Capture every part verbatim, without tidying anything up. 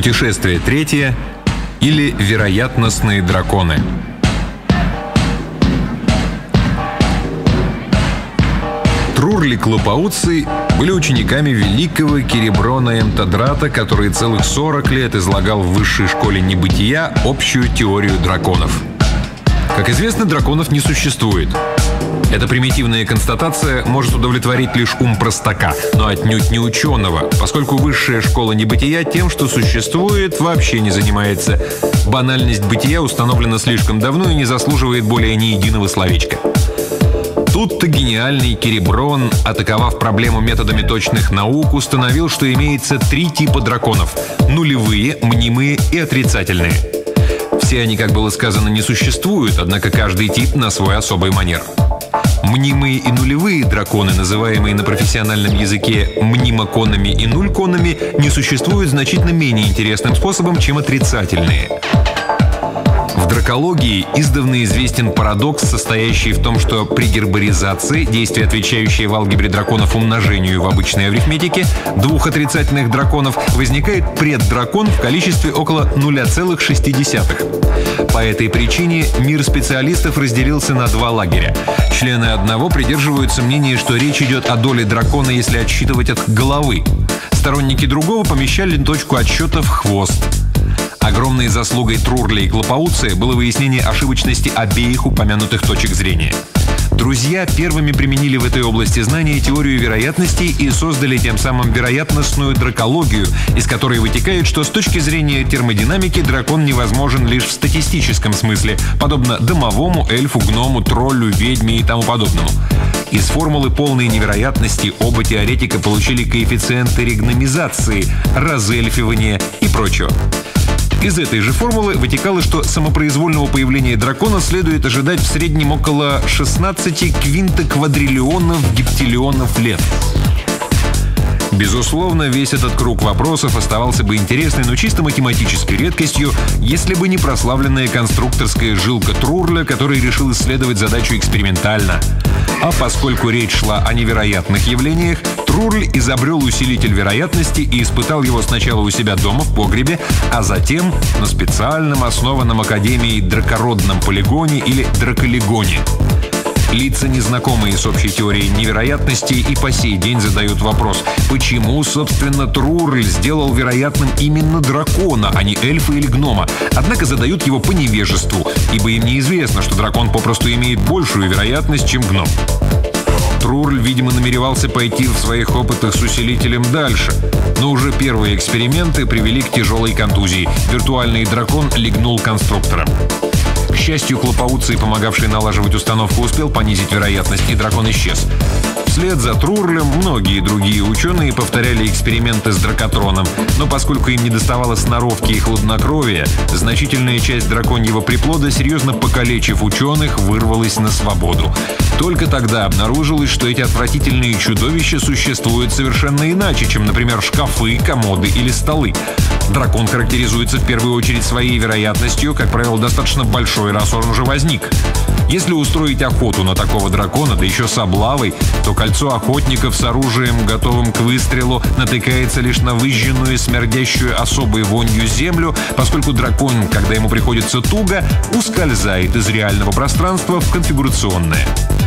Путешествие третье или вероятностные драконы. Трурли-клопауций были учениками великого Кереброна Эмтодрата, который целых сорок лет излагал в высшей школе небытия общую теорию драконов. Как известно, драконов не существует. Эта примитивная констатация может удовлетворить лишь ум простака, но отнюдь не ученого, поскольку высшая школа небытия тем, что существует, вообще не занимается. Банальность бытия установлена слишком давно и не заслуживает более ни единого словечка. Тут-то гениальный Кереброн, атаковав проблему методами точных наук, установил, что имеется три типа драконов – нулевые, мнимые и отрицательные. Все они, как было сказано, не существуют, однако каждый тип на свой особый манер. Мнимые и нулевые драконы, называемые на профессиональном языке мнимоконами и нульконами, не существуют значительно менее интересным способом, чем отрицательные. В дракологии издавна известен парадокс, состоящий в том, что при гербаризации, действие, отвечающее в алгебре драконов умножению в обычной арифметике, двух отрицательных драконов, возникает преддракон в количестве около ноль целых шесть десятых. По этой причине мир специалистов разделился на два лагеря. Члены одного придерживаются мнения, что речь идет о доле дракона, если отсчитывать от головы. Сторонники другого помещали точку отсчета в хвост. Огромной заслугой Трурля и Клопауция было выяснение ошибочности обеих упомянутых точек зрения. Друзья первыми применили в этой области знания теорию вероятностей и создали тем самым вероятностную дракологию, из которой вытекает, что с точки зрения термодинамики дракон невозможен лишь в статистическом смысле, подобно домовому, эльфу, гному, троллю, ведьме и тому подобному. Из формулы полной невероятности оба теоретика получили коэффициенты ригномизации, разэльфивания и прочего. Из этой же формулы вытекало, что самопроизвольного появления дракона следует ожидать в среднем около шестнадцати квинтоквадриллионов гептиллионов лет. Безусловно, весь этот круг вопросов оставался бы интересной, но чисто математической редкостью, если бы не прославленная конструкторская жилка Трурля, который решил исследовать задачу экспериментально. А поскольку речь шла о невероятных явлениях, Трурль изобрел усилитель вероятности и испытал его сначала у себя дома в погребе, а затем на специальном основанном Академией дракородном полигоне или драколигоне. Лица, незнакомые с общей теорией невероятностей, и по сей день задают вопрос, почему, собственно, Трурль сделал вероятным именно дракона, а не эльфа или гнома, однако задают его по невежеству, ибо им неизвестно, что дракон попросту имеет большую вероятность, чем гном. Трурль, видимо, намеревался пойти в своих опытах с усилителем дальше, но уже первые эксперименты привели к тяжелой контузии. Виртуальный дракон легнул конструктором. К счастью, Клопауций, помогавший налаживать установку, успел понизить вероятность, и дракон исчез. Вслед за Трурлем многие другие ученые повторяли эксперименты с дракотроном, но поскольку им недоставало сноровки и хладнокровия, значительная часть драконьего приплода, серьезно покалечив ученых, вырвалась на свободу. Только тогда обнаружилось, что эти отвратительные чудовища существуют совершенно иначе, чем, например, шкафы, комоды или столы. Дракон характеризуется в первую очередь своей вероятностью, как правило, достаточно большой, раз он уже возник. Если устроить охоту на такого дракона, да еще с облавой, то кольцо охотников с оружием, готовым к выстрелу, натыкается лишь на выжженную, смердящую особой вонью землю, поскольку дракон, когда ему приходится туго, ускользает из реального пространства в конфигурационное.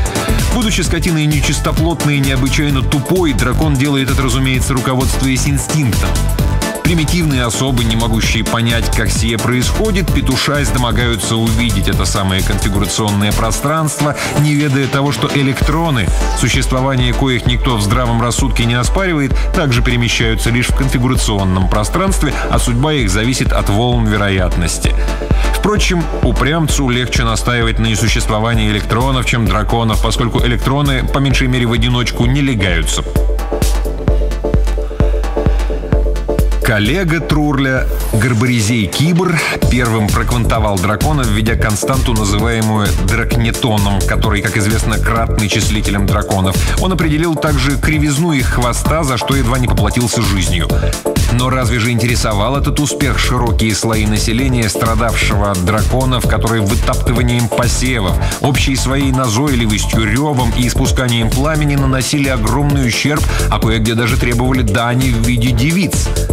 Будучи скотиной нечистоплотной и необычайно тупой, дракон делает это, разумеется, руководствуясь инстинктом. Примитивные особы, не могущие понять, как сие происходит, петушась домогаются увидеть это самое конфигурационное пространство, не ведая того, что электроны, существование коих никто в здравом рассудке не оспаривает, также перемещаются лишь в конфигурационном пространстве, а судьба их зависит от волн вероятности. Впрочем, упрямцу легче настаивать на несуществовании электронов, чем драконов, поскольку электроны, по меньшей мере в одиночку, не легаются. Коллега Трурля, Гарбаризей Кибр, первым проквантовал дракона, введя константу, называемую дракнетоном, который, как известно, кратный числителем драконов. Он определил также кривизну их хвоста, за что едва не поплатился жизнью. Но разве же интересовал этот успех широкие слои населения, страдавшего от драконов, которые вытаптыванием посевов, общей своей назойливостью, ревом и испусканием пламени наносили огромный ущерб, а кое-где даже требовали дани в виде девиц?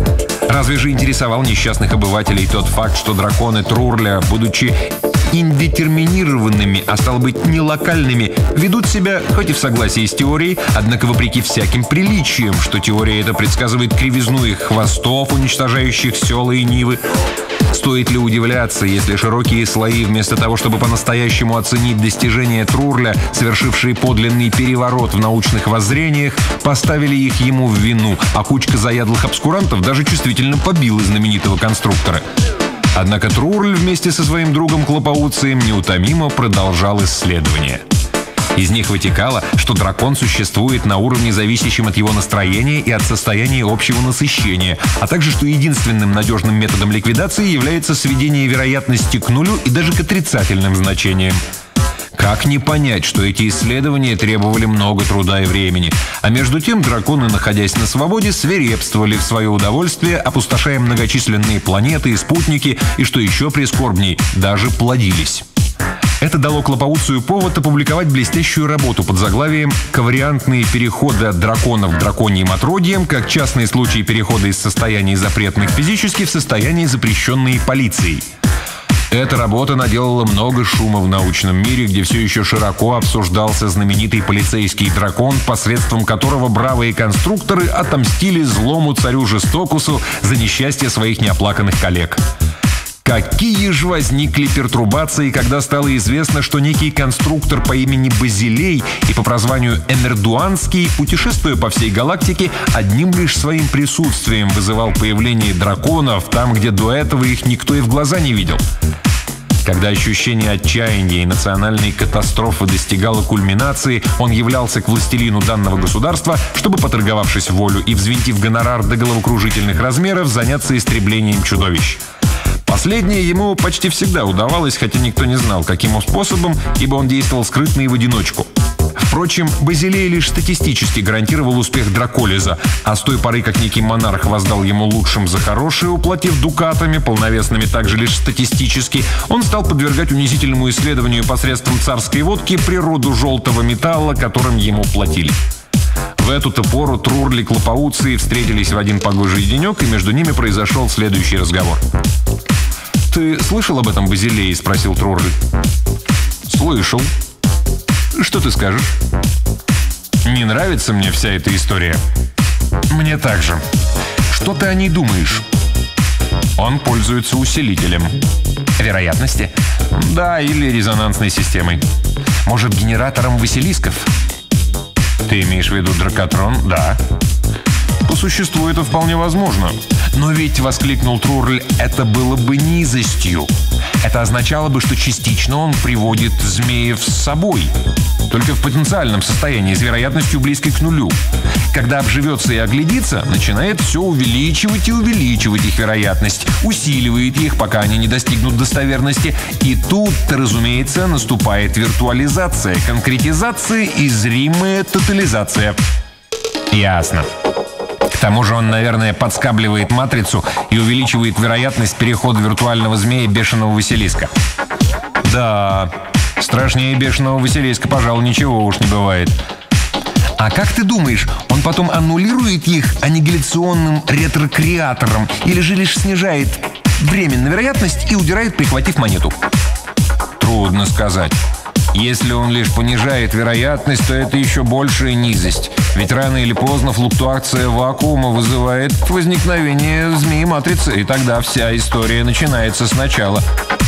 Разве же интересовал несчастных обывателей тот факт, что драконы Трурля, будучи индетерминированными, а стало быть, не локальными, ведут себя, хоть и в согласии с теорией, однако вопреки всяким приличиям, что теория эта предсказывает кривизну их хвостов, уничтожающих села и нивы? Стоит ли удивляться, если широкие слои, вместо того, чтобы по-настоящему оценить достижения Трурля, совершившие подлинный переворот в научных воззрениях, поставили их ему в вину, а кучка заядлых обскурантов даже чувствительно побила знаменитого конструктора? Однако Трурль вместе со своим другом Клопауцием неутомимо продолжал исследования. Из них вытекало, что дракон существует на уровне, зависящем от его настроения и от состояния общего насыщения, а также, что единственным надежным методом ликвидации является сведение вероятности к нулю и даже к отрицательным значениям. Как не понять, что эти исследования требовали много труда и времени, а между тем драконы, находясь на свободе, свирепствовали в свое удовольствие, опустошая многочисленные планеты и спутники, и, что еще прискорбней, даже плодились. Это дало Клопауцию повод опубликовать блестящую работу под заглавием «Ковариантные переходы от драконов к драконьим отродьям, как частные случаи перехода из состояний запретных физически в состояния, запрещенные полицией». Эта работа наделала много шума в научном мире, где все еще широко обсуждался знаменитый полицейский дракон, посредством которого бравые конструкторы отомстили злому царю Жестокусу за несчастье своих неоплаканных коллег. Какие же возникли пертурбации, когда стало известно, что некий конструктор по имени Базилей и по прозванию Эмердуанский, путешествуя по всей галактике, одним лишь своим присутствием вызывал появление драконов там, где до этого их никто и в глаза не видел. Когда ощущение отчаяния и национальной катастрофы достигало кульминации, он являлся к властелину данного государства, чтобы, поторговавшись волю и взвинтив гонорар до головокружительных размеров, заняться истреблением чудовищ. Последнее ему почти всегда удавалось, хотя никто не знал, каким способом, ибо он действовал скрытно и в одиночку. Впрочем, Базилей лишь статистически гарантировал успех Драколиза, а с той поры, как некий монарх воздал ему лучшим за хорошее, уплатив дукатами, полновесными также лишь статистически, он стал подвергать унизительному исследованию посредством царской водки природу желтого металла, которым ему платили. В эту-то пору Трурли и Клопауции встретились в один погожий денек, и между ними произошел следующий разговор. «Ты слышал об этом Базилее?» — спросил Трурли. «Слышал. Что ты скажешь?» «Не нравится мне вся эта история». «Мне также. Что ты о ней думаешь?» «Он пользуется усилителем». «Вероятности?» «Да, или резонансной системой». «Может, генератором Василисков?» «Ты имеешь в виду дракотрон?» «Да». «По существу это вполне возможно». «Но ведь», — воскликнул Трурль, — «это было бы низостью. Это означало бы, что частично он приводит змеев с собой. Только в потенциальном состоянии, с вероятностью близкой к нулю. Когда обживется и оглядится, начинает все увеличивать и увеличивать их вероятность, усиливает их, пока они не достигнут достоверности. И тут-то, разумеется, наступает виртуализация, конкретизация и зримая тотализация». «Ясно. К тому же он, наверное, подскабливает матрицу и увеличивает вероятность перехода виртуального змея бешеного Василиска». «Да, страшнее бешеного Василиска, пожалуй, ничего уж не бывает». «А как ты думаешь, он потом аннулирует их аннигиляционным ретрокреатором или же лишь снижает временную вероятность и удирает, прихватив монету?» «Трудно сказать. Если он лишь понижает вероятность, то это еще большая низость. Ведь рано или поздно флуктуация вакуума вызывает возникновение змеи-матрицы, и тогда вся история начинается сначала».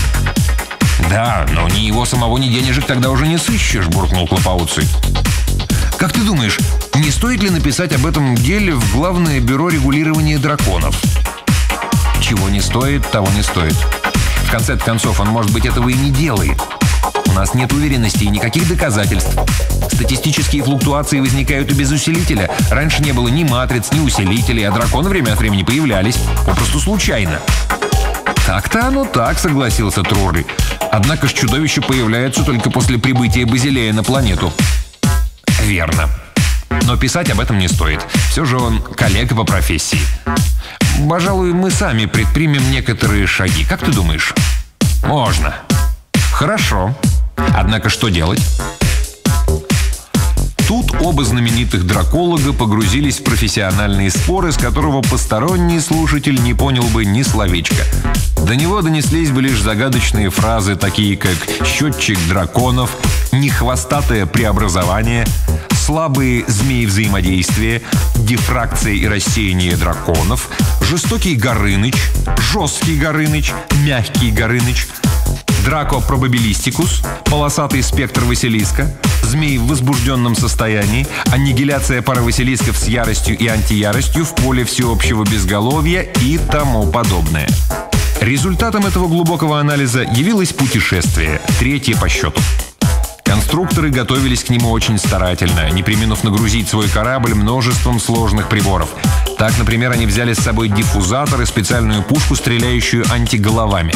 «Да, но ни его самого, ни денежек тогда уже не сыщешь», — буркнул Клопауций. «Как ты думаешь, не стоит ли написать об этом деле в Главное бюро регулирования драконов?» «Чего не стоит, того не стоит. В конце концов, он, может быть, этого и не делает. У нас нет уверенности и никаких доказательств. Статистические флуктуации возникают и без усилителя. Раньше не было ни матриц, ни усилителей, а драконы время от времени появлялись. Попросту случайно». «Так-то оно так», — согласился Трурли. «Однако ж чудовища появляются только после прибытия Базилея на планету». «Верно. Но писать об этом не стоит. Все же он коллега по профессии. Пожалуй, мы сами предпримем некоторые шаги. Как ты думаешь?» «Можно». «Хорошо. Однако что делать?» Тут оба знаменитых драколога погрузились в профессиональные споры, с которого посторонний слушатель не понял бы ни словечка. До него донеслись бы лишь загадочные фразы, такие как «счетчик драконов», «нехвостатое преобразование», «слабые змеи взаимодействия», «дифракция и рассеяние драконов», «жестокий Горыныч», «жесткий Горыныч», «мягкий Горыныч», «Драко пробабилистикус», «полосатый спектр Василиска», «змей в возбужденном состоянии», «аннигиляция пары Василисков с яростью и антияростью в поле всеобщего безголовья» и тому подобное. Результатом этого глубокого анализа явилось путешествие, третье по счету. Конструкторы готовились к нему очень старательно, не преминув нагрузить свой корабль множеством сложных приборов. Так, например, они взяли с собой диффузатор и специальную пушку, стреляющую антиголовами.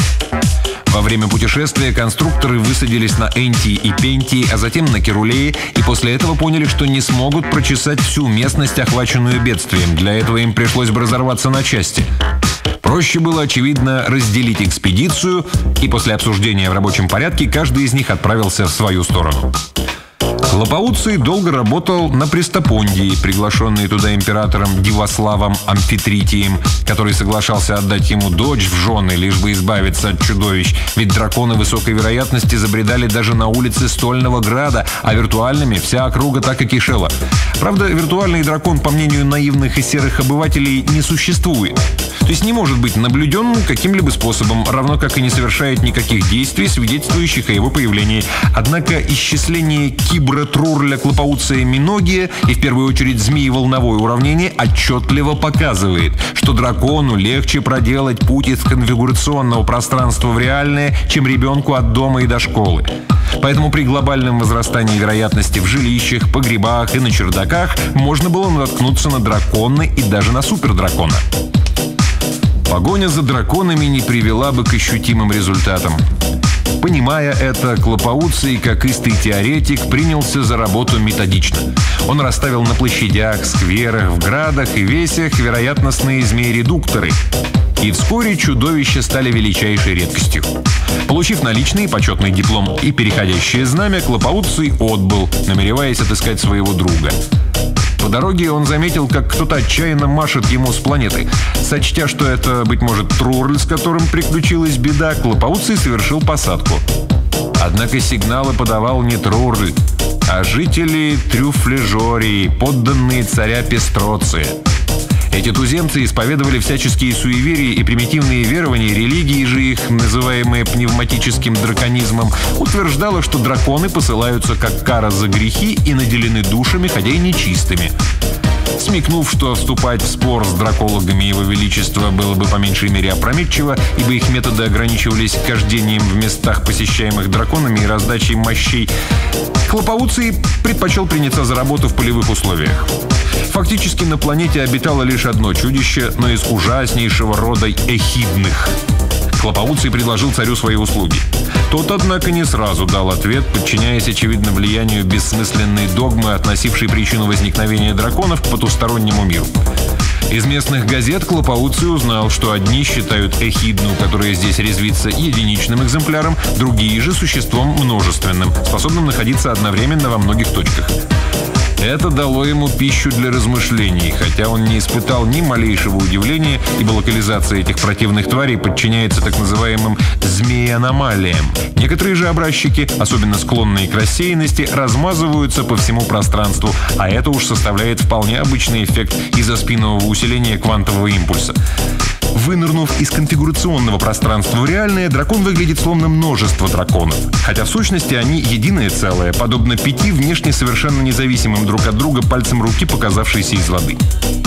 Во время путешествия конструкторы высадились на Энтии и Пентии, а затем на Керулее, и после этого поняли, что не смогут прочесать всю местность, охваченную бедствием. Для этого им пришлось бы разорваться на части. Проще было, очевидно, разделить экспедицию, и после обсуждения в рабочем порядке каждый из них отправился в свою сторону. Клопоуций долго работал на Престопондии, приглашенный туда императором Дивославом Амфитритием, который соглашался отдать ему дочь в жены, лишь бы избавиться от чудовищ, ведь драконы высокой вероятности забредали даже на улицы Стольного Града, а виртуальными вся округа так и кишела. Правда, виртуальный дракон, по мнению наивных и серых обывателей, не существует. То есть не может быть наблюденным каким-либо способом, равно как и не совершает никаких действий, свидетельствующих о его появлении. Однако исчисление Кибра Трурля Клопоуция Миногия и в первую очередь змеи-волновое уравнение отчетливо показывает, что дракону легче проделать путь из конфигурационного пространства в реальное, чем ребенку от дома и до школы. Поэтому при глобальном возрастании вероятности в жилищах, погребах и на чердаках можно было наткнуться на дракона и даже на супердракона. Погоня за драконами не привела бы к ощутимым результатам. Понимая это, Клопоуций, как истый теоретик, принялся за работу методично. Он расставил на площадях, скверах, в градах и весях вероятностные змеи-редукторы. И вскоре чудовища стали величайшей редкостью. Получив наличный почетный диплом и переходящее знамя, Клопоуций отбыл, намереваясь отыскать своего друга. По дороге он заметил, как кто-то отчаянно машет ему с планеты. Сочтя, что это, быть может, Трурль, с которым приключилась беда, Клопоуций совершил посадку. Однако сигналы подавал не Трурль, а жители Трюфлежории, подданные царя Пестроция. Эти туземцы исповедовали всяческие суеверия и примитивные верования, религии же их, называемые пневматическим драконизмом, утверждала, что драконы посылаются как кара за грехи и наделены душами, хотя и нечистыми. Смекнув, что вступать в спор с дракологами Его Величества было бы по меньшей мере опрометчиво, ибо их методы ограничивались хождением в местах, посещаемых драконами, и раздачей мощей, Клопоуций предпочел приняться за работу в полевых условиях. Фактически на планете обитало лишь одно чудище, но из ужаснейшего рода эхидных. Клопоуций предложил царю свои услуги. Тот, однако, не сразу дал ответ, подчиняясь, очевидно, влиянию бессмысленной догмы, относившей причину возникновения драконов к потустороннему миру. Из местных газет Клопоуций узнал, что одни считают эхидну, которая здесь резвится, единичным экземпляром, другие же — существом множественным, способным находиться одновременно во многих точках. Это дало ему пищу для размышлений, хотя он не испытал ни малейшего удивления, ибо локализация этих противных тварей подчиняется так называемым змеи-аномалиям. Некоторые же образчики, особенно склонные к рассеянности, размазываются по всему пространству, а это уж составляет вполне обычный эффект изоспинового усиления квантового импульса. Вынырнув из конфигурационного пространства в реальное, дракон выглядит словно множество драконов. Хотя в сущности они единое целое, подобно пяти внешне совершенно независимым друг от друга пальцам руки, показавшейся из воды.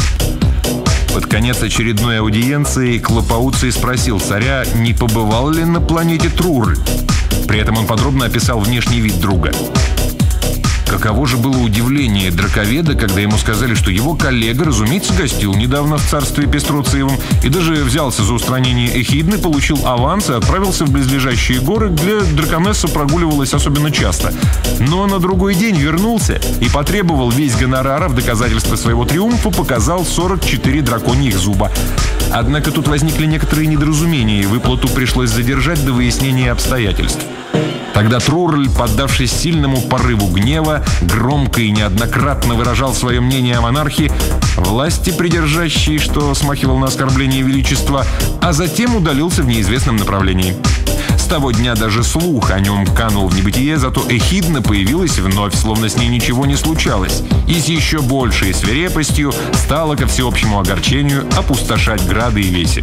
Под конец очередной аудиенции Клопоуций спросил царя, не побывал ли на планете Трурль. При этом он подробно описал внешний вид друга. Каково же было удивление драковеда, когда ему сказали, что его коллега, разумеется, гостил недавно в царстве Пестроциевом и даже взялся за устранение эхидны, получил аванс и отправился в близлежащие горы, где драконесса прогуливалась особенно часто. Но на другой день вернулся и потребовал весь гонорар, а в доказательство своего триумфа показал сорок четыре драконьих зуба. Однако тут возникли некоторые недоразумения, и выплату пришлось задержать до выяснения обстоятельств. Тогда Трурль, поддавшись сильному порыву гнева, громко и неоднократно выражал свое мнение о монархии, власти придержащей, что смахивал на оскорбление величества, а затем удалился в неизвестном направлении. С того дня даже слух о нем канул в небытие, зато Эхидна появилась вновь, словно с ней ничего не случалось, и с еще большей свирепостью стала, ко всеобщему огорчению, опустошать грады и веси.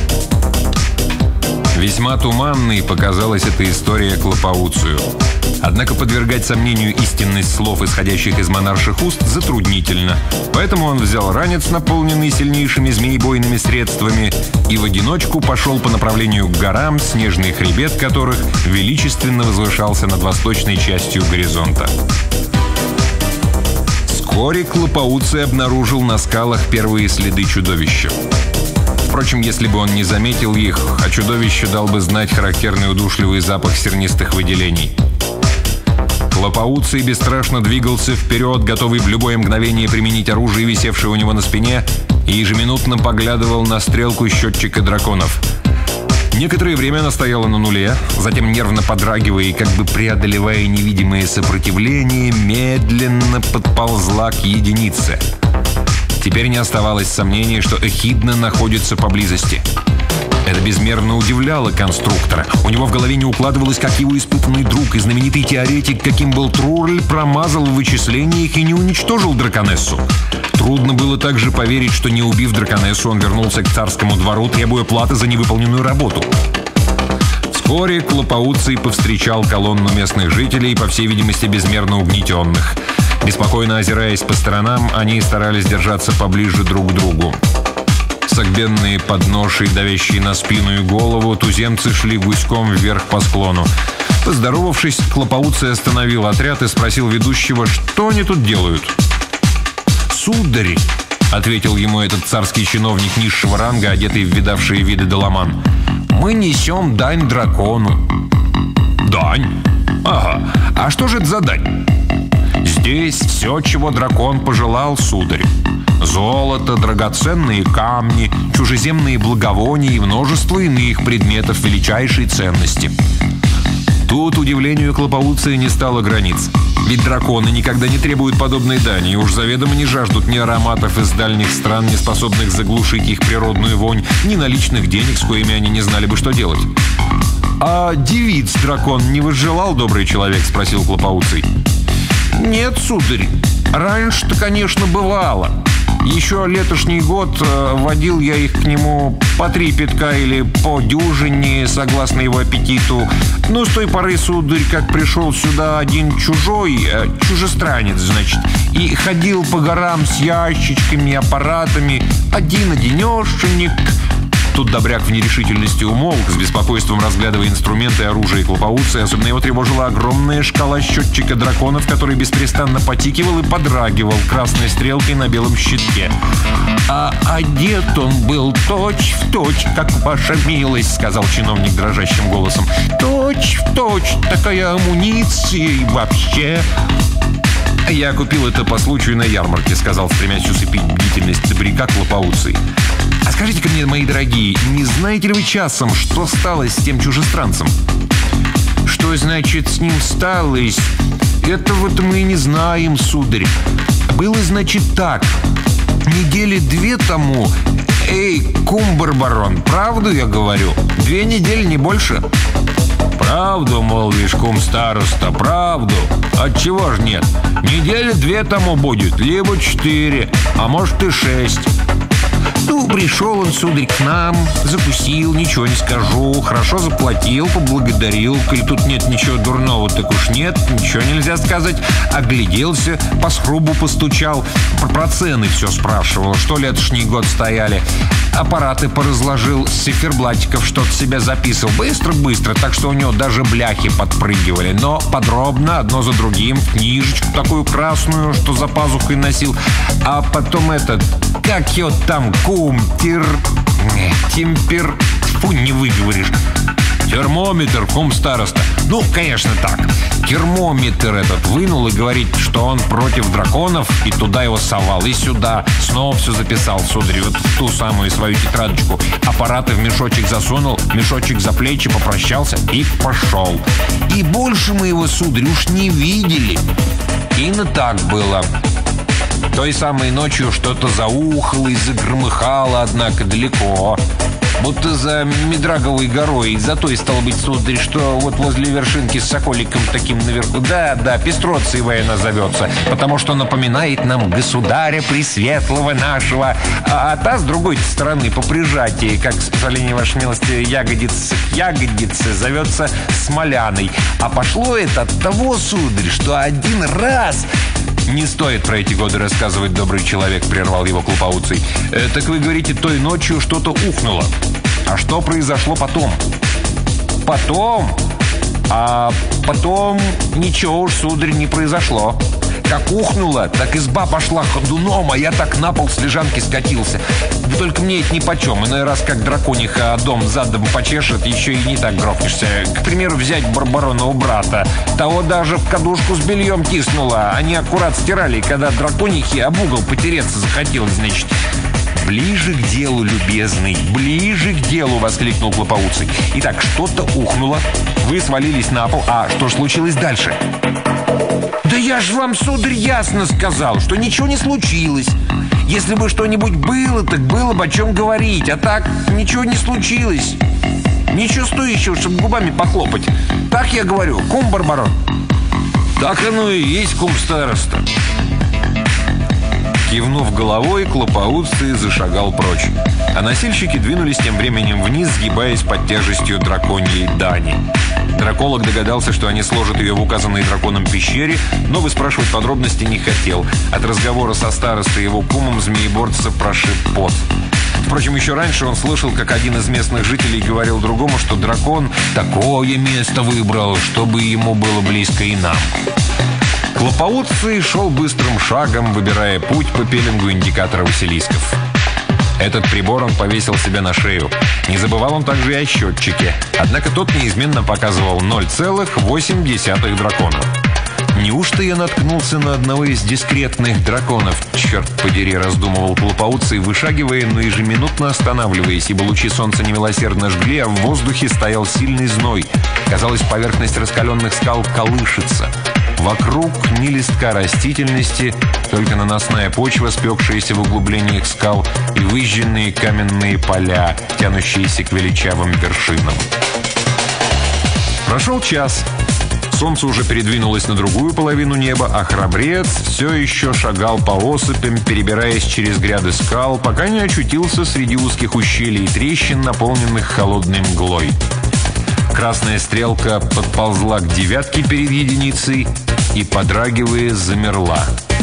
Весьма туманной показалась эта история Клопауцию. Однако подвергать сомнению истинность слов, исходящих из монарших уст, затруднительно. Поэтому он взял ранец, наполненный сильнейшими змеебойными средствами, и в одиночку пошел по направлению к горам, снежный хребет которых величественно возвышался над восточной частью горизонта. Вскоре Клопауций обнаружил на скалах первые следы чудовища. Впрочем, если бы он не заметил их, а чудовище дал бы знать характерный удушливый запах сернистых выделений. Клопауций бесстрашно двигался вперед, готовый в любое мгновение применить оружие, висевшее у него на спине, и ежеминутно поглядывал на стрелку счетчика драконов. Некоторое время она стояла на нуле, затем, нервно подрагивая и как бы преодолевая невидимое сопротивление, медленно подползла к единице. Теперь не оставалось сомнений, что Эхидна находится поблизости. Это безмерно удивляло конструктора. У него в голове не укладывалось, как его испытанный друг и знаменитый теоретик, каким был Трурль, промазал в вычислениях и не уничтожил драконессу. Трудно было также поверить, что, не убив драконессу, он вернулся к царскому двору, требуя платы за невыполненную работу. Вскоре Клопауций повстречал колонну местных жителей, по всей видимости, безмерно угнетенных. Беспокойно озираясь по сторонам, они старались держаться поближе друг к другу. Согбенные подношей, давящие на спину и голову, туземцы шли гуськом вверх по склону. Поздоровавшись, Клопауций остановил отряд и спросил ведущего, что они тут делают. «Сударь», — ответил ему этот царский чиновник низшего ранга, одетый в видавшие виды доломан, — «мы несем дань дракону». «Дань? Ага. А что же это за дань?» «Здесь все, чего дракон пожелал, сударь. Золото, драгоценные камни, чужеземные благовония и множество иных предметов величайшей ценности». Тут удивлению Клопауция не стало границ. Ведь драконы никогда не требуют подобной дани и уж заведомо не жаждут ни ароматов из дальних стран, не способных заглушить их природную вонь, ни наличных денег, с коими они не знали бы, что делать. «А девиц дракон не возжелал, добрый человек?» — спросил Клопауций. «Нет, сударь. Раньше-то, конечно, бывало. Еще летошний год э, водил я их к нему по три пятка или по дюжине, согласно его аппетиту. Но с той поры, сударь, как пришел сюда один чужой, э, чужестранец, значит, и ходил по горам с ящичками и аппаратами, один-одинешенек». Тут добряк в нерешительности умолк, с беспокойством разглядывая инструменты и оружие Клопауция. Особенно его тревожила огромная шкала счетчика драконов, который беспрестанно потикивал и подрагивал красной стрелкой на белом щитке. «А одет он был точь-в-точь, как ваша милость», — сказал чиновник дрожащим голосом. «Точь-в-точь, такая амуниция и вообще...» «Я купил это по случаю на ярмарке», — сказал, стремясь усыпить бдительность добряка Клопауций. «А скажите-ка мне, мои дорогие, не знаете ли вы часом, что стало с тем чужестранцем?» «Что значит с ним сталось? Этого-то мы и не знаем, сударь. Было, значит, так. Недели две тому... Эй, кум-барбарон, правду я говорю? Две недели, не больше?» «Правду, молвишь, кум-староста, правду. Отчего ж нет? Недели две тому будет, либо четыре, а может и шесть». «Ну, пришел он, сударь, к нам, закусил, ничего не скажу, хорошо заплатил, поблагодарил, коли тут нет ничего дурного, так уж нет, ничего нельзя сказать, огляделся, по срубу постучал, про, про цены все спрашивал, что летошний год стояли, аппараты поразложил, с циферблатиков что-то себе записывал, быстро-быстро, так что у него даже бляхи подпрыгивали, но подробно, одно за другим, книжечку такую красную, что за пазухой носил, а потом этот, как его там, кум, тир, темпер, фу, не выговоришь. Термометр, кум староста. Ну, конечно, так. Термометр этот вынул и говорит, что он против драконов, и туда его совал, и сюда. Снова все записал, сударь, вот в ту самую свою тетрадочку. Аппараты в мешочек засунул, мешочек за плечи, попрощался и пошел. И больше мы его, сударь, уж не видели. Именно так было. Той самой ночью что-то заухало и загромыхало, однако далеко. Будто за Медраговой горой. За той, стало быть, сударь, что вот возле вершинки с соколиком таким наверху. Да, да, Пестроциевая она зовется, потому что напоминает нам государя пресветлого нашего. А, а та, с другой стороны, по прижатии, как, с позволения вашей милости, ягодиц ягодицы, зовется Смоляной. А пошло это от того, сударь, что один раз... «Не стоит про эти годы рассказывать, добрый человек», — прервал его Клопауций. э, «Так вы говорите, той ночью что-то ухнуло. А что произошло потом?» «Потом? А потом ничего уж, сударь, не произошло. Как ухнуло, так изба пошла ходуном, а я так на пол с лежанки скатился. Да только мне это нипочем. Иной раз, как дракониха дом задом почешет, еще и не так грохнешься. К примеру, взять Барбаронова брата. Того даже в кадушку с бельем тиснуло. Они аккурат стирали, когда драконихе об угол потереться захотелось, значит. «Ближе к делу, любезный, ближе к делу!» — воскликнул Клопауций. «Итак, что-то ухнуло, вы свалились на пол. А что ж случилось дальше?» «Да я ж вам, сударь, ясно сказал, что ничего не случилось. Если бы что-нибудь было, так было бы о чем говорить. А так ничего не случилось. Ничего стоящего, чтобы губами похлопать. Так я говорю, кум Барбарон». «Так оно и есть, кум староста». Кивнув головой, Клопауций зашагал прочь. А носильщики двинулись тем временем вниз, сгибаясь под тяжестью драконьей дани. Драколог догадался, что они сложат ее в указанной драконом пещере, но выспрашивать подробности не хотел. От разговора со старостой и его кумом змееборца прошиб пот. Впрочем, еще раньше он слышал, как один из местных жителей говорил другому, что дракон такое место выбрал, чтобы ему было близко и нам. Клопауций шел быстрым шагом, выбирая путь по пеленгу индикатора Василисков. Этот прибор он повесил себе на шею. Не забывал он также и о счетчике. Однако тот неизменно показывал ноль целых восемь десятых дракона. «Неужто я наткнулся на одного из дискретных драконов?» «Черт подери», — раздумывал Клопауций, вышагивая, но ежеминутно останавливаясь, ибо лучи солнца немилосердно жгли, а в воздухе стоял сильный зной. Казалось, поверхность раскаленных скал колышется. Вокруг ни листка растительности, только наносная почва, спекшаяся в углублениях скал, и выжженные каменные поля, тянущиеся к величавым вершинам. Прошел час. Солнце уже передвинулось на другую половину неба, а храбрец все еще шагал по осыпям, перебираясь через гряды скал, пока не очутился среди узких ущелий и трещин, наполненных холодной мглой. Красная стрелка подползла к девятке перед единицей и, подрагивая, замерла.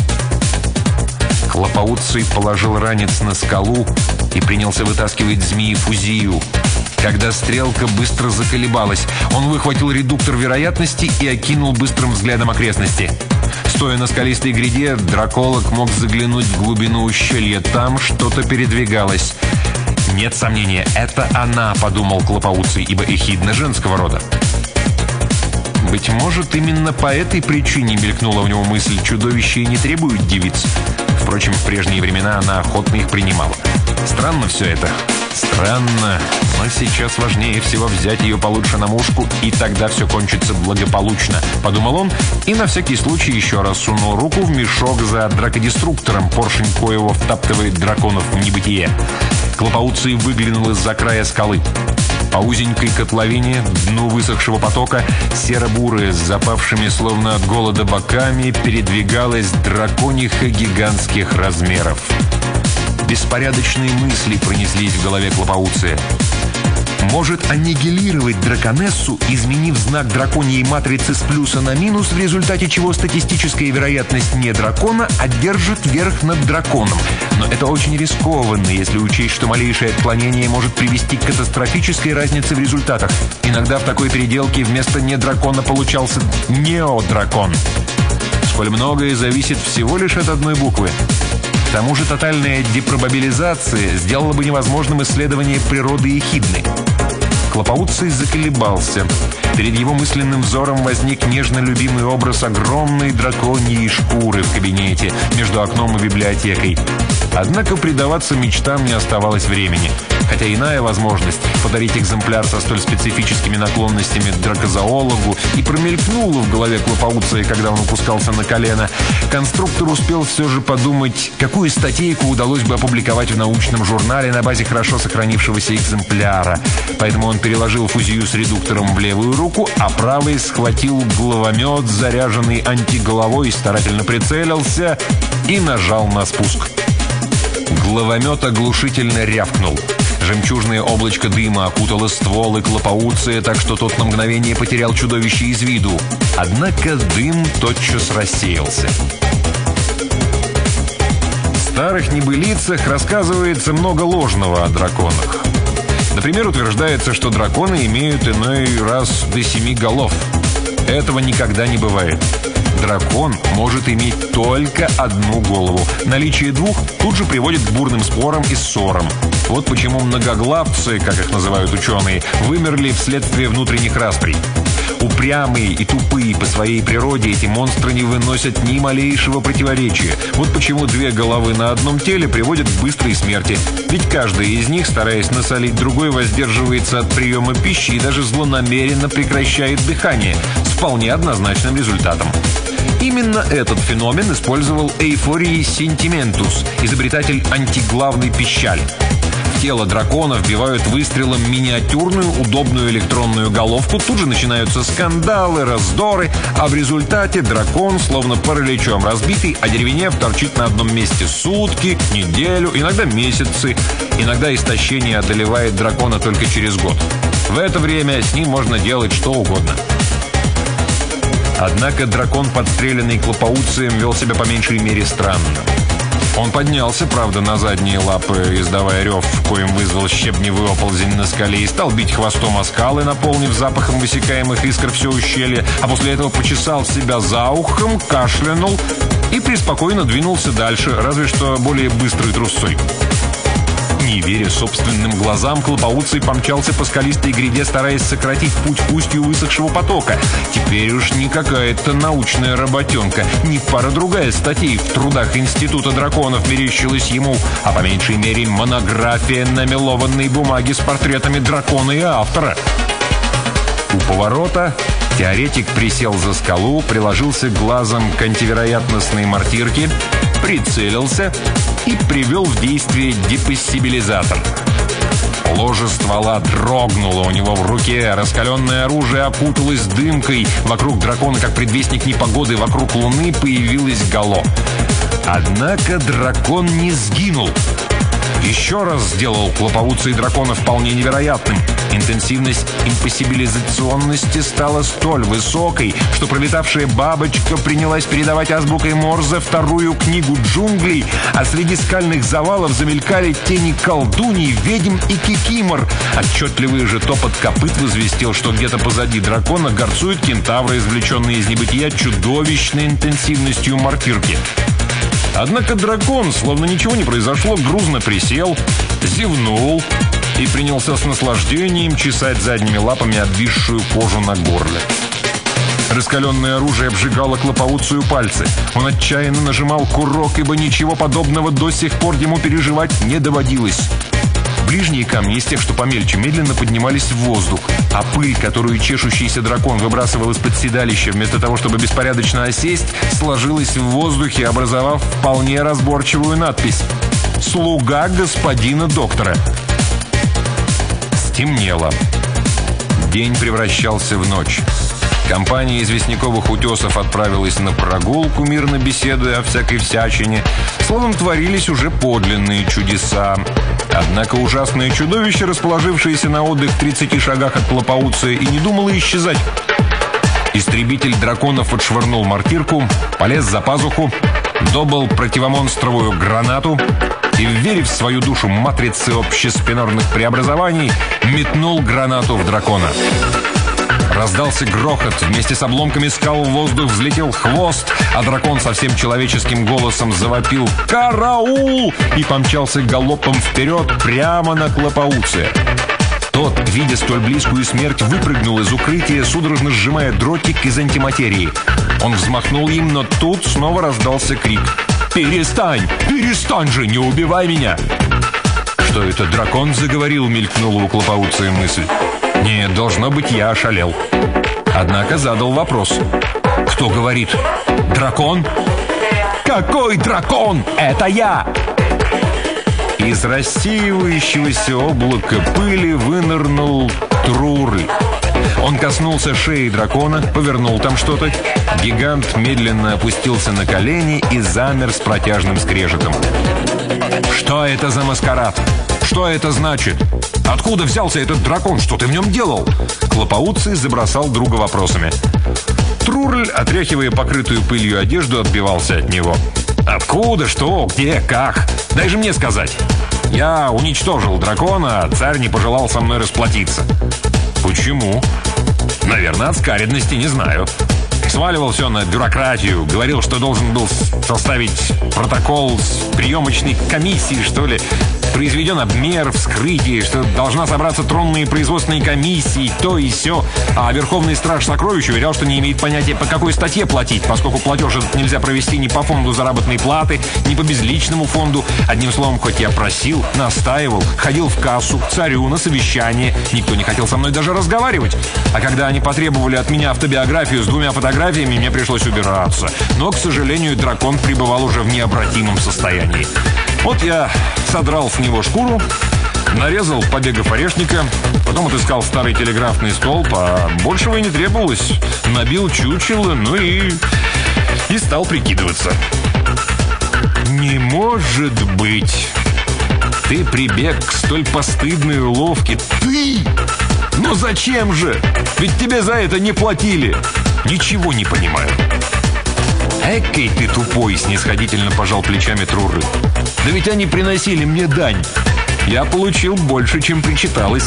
Клопауций положил ранец на скалу и принялся вытаскивать змеи-фузию. Когда стрелка быстро заколебалась, он выхватил редуктор вероятности и окинул быстрым взглядом окрестности. Стоя на скалистой гряде, драколог мог заглянуть в глубину ущелья. Там что-то передвигалось. «Нет сомнения, это она», — подумал Клопауций, ибо эхидна женского рода. Быть может, именно по этой причине мелькнула в него мысль: чудовища и не требуют девиц. Впрочем, в прежние времена она охотно их принимала. Странно все это. Странно, но сейчас важнее всего взять ее получше на мушку, и тогда все кончится благополучно, подумал он, и на всякий случай еще раз сунул руку в мешок за дракодеструктором, поршень коего втаптывает драконов в небытие. Клопауций выглянул из-за края скалы. По узенькой котловине, дну высохшего потока, серо-бурая, с запавшими словно от голода боками, передвигалась дракониха гигантских размеров. Беспорядочные мысли пронеслись в голове Клопауция. Может аннигилировать драконессу, изменив знак драконьей матрицы с плюса на минус, в результате чего статистическая вероятность не дракона одержит верх над драконом. Но это очень рискованно, если учесть, что малейшее отклонение может привести к катастрофической разнице в результатах. Иногда в такой переделке вместо недракона получался неодракон. Сколь многое зависит всего лишь от одной буквы. К тому же тотальная депробабилизация сделала бы невозможным исследование природы эхидны. Клопауций заколебался. Перед его мысленным взором возник нежно любимый образ огромной драконьей шкуры в кабинете между окном и библиотекой. Однако предаваться мечтам не оставалось времени. Хотя иная возможность подарить экземпляр со столь специфическими наклонностями дракозоологу и промелькнула в голове Клопауция, когда он опускался на колено, конструктор успел все же подумать, какую статейку удалось бы опубликовать в научном журнале на базе хорошо сохранившегося экземпляра. Поэтому он переложил фузию с редуктором в левую руку, а правой схватил головомет, заряженный антиголовой, старательно прицелился и нажал на спуск. Головомет оглушительно рявкнул. Жемчужное облачко дыма окутало ствол и Клопауция, так что тот на мгновение потерял чудовище из виду. Однако дым тотчас рассеялся. В старых небылицах рассказывается много ложного о драконах. Например, утверждается, что драконы имеют иной раз до семи голов. Этого никогда не бывает. Дракон может иметь только одну голову. Наличие двух тут же приводит к бурным спорам и ссорам. Вот почему многоглавцы, как их называют ученые, вымерли вследствие внутренних расприй. Упрямые и тупые по своей природе эти монстры не выносят ни малейшего противоречия. Вот почему две головы на одном теле приводят к быстрой смерти. Ведь каждая из них, стараясь насолить другой, воздерживается от приема пищи и даже злонамеренно прекращает дыхание с вполне однозначным результатом. Именно этот феномен использовал Эйфорий Сентиментус, изобретатель антиглавной пищали. В тело дракона вбивают выстрелом миниатюрную удобную электронную головку, тут же начинаются скандалы, раздоры, а в результате дракон, словно параличом разбитый, одеревенев, торчит на одном месте сутки, неделю, иногда месяцы. Иногда истощение одолевает дракона только через год. В это время с ним можно делать что угодно. Однако дракон, подстреленный Клопауцием, вел себя по меньшей мере странно. Он поднялся, правда, на задние лапы, издавая рев, коим вызвал щебневый оползень на скале, и стал бить хвостом о скалы, наполнив запахом высекаемых искр все ущелье, а после этого почесал себя за ухом, кашлянул и преспокойно двинулся дальше, разве что более быстрой трусцой. Не веря собственным глазам, Клопауций помчался по скалистой гряде, стараясь сократить путь к устью высохшего потока. Теперь уж не какая-то научная работенка, не пара-другая статей в трудах Института драконов мерещилась ему, а по меньшей мере монография на мелованной бумаге с портретами дракона и автора. У поворота теоретик присел за скалу, приложился глазом к антивероятностной мортирке, прицелился и привел в действие депассибилизатор. Ложе ствола дрогнуло у него в руке, раскаленное оружие опуталось дымкой. Вокруг дракона, как предвестник непогоды, вокруг луны появилось гало. Однако дракон не сгинул. Еще раз сделал Клопауций дракона вполне невероятным. Интенсивность импассибилизационности стала столь высокой, что пролетавшая бабочка принялась передавать азбукой Морзе вторую книгу джунглей, а среди скальных завалов замелькали тени колдуний, ведьм и кикимор. Отчетливый же топот копыт возвестил, что где-то позади дракона горцуют кентавры, извлеченные из небытия чудовищной интенсивностью мортирки. Однако дракон, словно ничего не произошло, грузно присел, зевнул и принялся с наслаждением чесать задними лапами обвисшую кожу на горле. Раскаленное оружие обжигало Клопауцию пальцы. Он отчаянно нажимал курок, ибо ничего подобного до сих пор ему переживать не доводилось. Ближние камни из тех, что помельче, медленно поднимались в воздух, а пыль, которую чешущийся дракон выбрасывал из-под седалища, вместо того, чтобы беспорядочно осесть, сложилась в воздухе, образовав вполне разборчивую надпись «Слуга господина доктора». Стемнело. День превращался в ночь. Компания известняковых утесов отправилась на прогулку, мирно беседуя о всякой всячине. Словом, творились уже подлинные чудеса. Однако ужасное чудовище, расположившееся на отдых в тридцати шагах от Клопауция, и не думало исчезать. Истребитель драконов отшвырнул мортирку, полез за пазуху, добыл противомонстровую гранату и, вверив в свою душу матрицы общеспинорных преобразований, метнул гранату в дракона. Раздался грохот, вместе с обломками скал в воздух взлетел хвост, а дракон совсем человеческим голосом завопил «Караул!» и помчался галопом вперед прямо на Клопауция. Тот, видя столь близкую смерть, выпрыгнул из укрытия, судорожно сжимая дротик из антиматерии. Он взмахнул им, но тут снова раздался крик. «Перестань! Перестань же! Не убивай меня!» «Что это, дракон заговорил?» — мелькнула у Клопауция мысль. «Нет, должно быть, я ошалел». Однако задал вопрос. «Кто говорит? Дракон?» «Какой дракон? Это я!» Из рассеивающегося облака пыли вынырнул Трурль. Он коснулся шеи дракона, повернул там что-то. Гигант медленно опустился на колени и замер с протяжным скрежетом. «Что это за маскарад? Что это значит? Откуда взялся этот дракон? Что ты в нем делал?» Клопауций забросал друга вопросами. Трурль, отряхивая покрытую пылью одежду, отбивался от него. «Откуда? Что? Где? Как? Дай же мне сказать. Я уничтожил дракона, а царь не пожелал со мной расплатиться». «Почему?» «Наверное, от скаредности, не знаю. Сваливал все на бюрократию. Говорил, что должен был составить протокол с приемочной комиссии, что ли. Произведен обмер, вскрытие, что должна собраться тронные производственные комиссии, то и сё. А Верховный Страж Сокровищ уверял, что не имеет понятия, по какой статье платить, поскольку платеж этот нельзя провести ни по фонду заработной платы, ни по безличному фонду. Одним словом, хоть я просил, настаивал, ходил в кассу, к царю, на совещание. Никто не хотел со мной даже разговаривать. А когда они потребовали от меня автобиографию с двумя фотографиями, мне пришлось убираться. Но, к сожалению, дракон пребывал уже в необратимом состоянии. Вот я содрал с него шкуру, нарезал побегов орешника, потом отыскал старый телеграфный столб, а большего и не требовалось. Набил чучело, ну и... и стал прикидываться. «Не может быть! Ты прибег к столь постыдной уловке! Ты! Ну зачем же? Ведь тебе за это не платили!» «Ничего не понимаю». «Экой ты тупой!» — снисходительно пожал плечами Трурль. «Да ведь они приносили мне дань. Я получил больше, чем причиталось».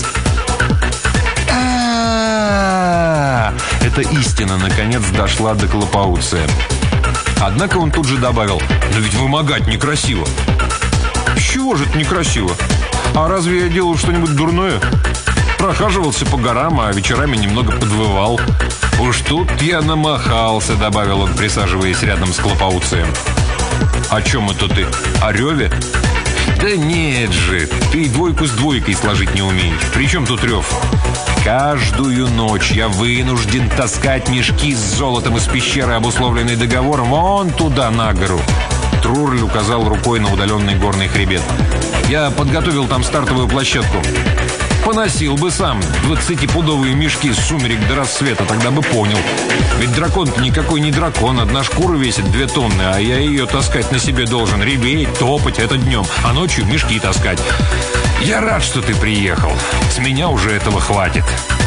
А-а-а! Эта истина, наконец, дошла до Клопауция. Однако он тут же добавил: «Да ведь вымогать некрасиво». «С чего же это некрасиво? А разве я делал что-нибудь дурное? Прохаживался по горам, а вечерами немного подвывал». «Уж тут я намахался», — добавил он, присаживаясь рядом с Клопауцием. «О чем это ты? О реве?» «Да нет же, ты и двойку с двойкой сложить не умеешь. При чем тут рев? Каждую ночь я вынужден таскать мешки с золотом из пещеры, обусловленной договором, вон туда, на гору». Трурль указал рукой на удаленный горный хребет. «Я подготовил там стартовую площадку. Поносил бы сам двадцатипудовые мешки с сумерек до рассвета, тогда бы понял. Ведь дракон-то никакой не дракон, одна шкура весит две тонны, а я ее таскать на себе должен, реветь, топать, это днем, а ночью мешки таскать. Я рад, что ты приехал, с меня уже этого хватит».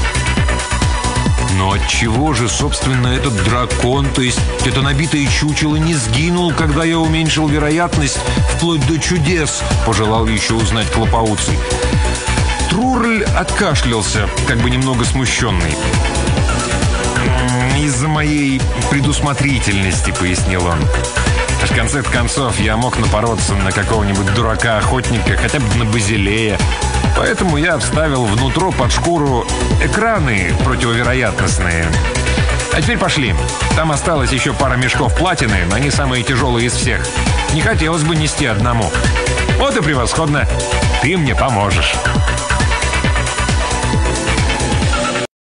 «Но отчего же, собственно, этот дракон, то есть это набитое чучело, не сгинул, когда я уменьшил вероятность вплоть до чудес?» — пожелал еще узнать Клопауций. Трурль откашлялся, как бы немного смущенный. «Из-за моей предусмотрительности», — пояснил он. В конце концов, я мог напороться на какого-нибудь дурака-охотника, хотя бы на базилея. Поэтому я вставил внутрь под шкуру экраны противовероятностные. А теперь пошли. Там осталось еще пара мешков платины, но они самые тяжелые из всех. Не хотелось бы нести одному. Вот и превосходно. Ты мне поможешь».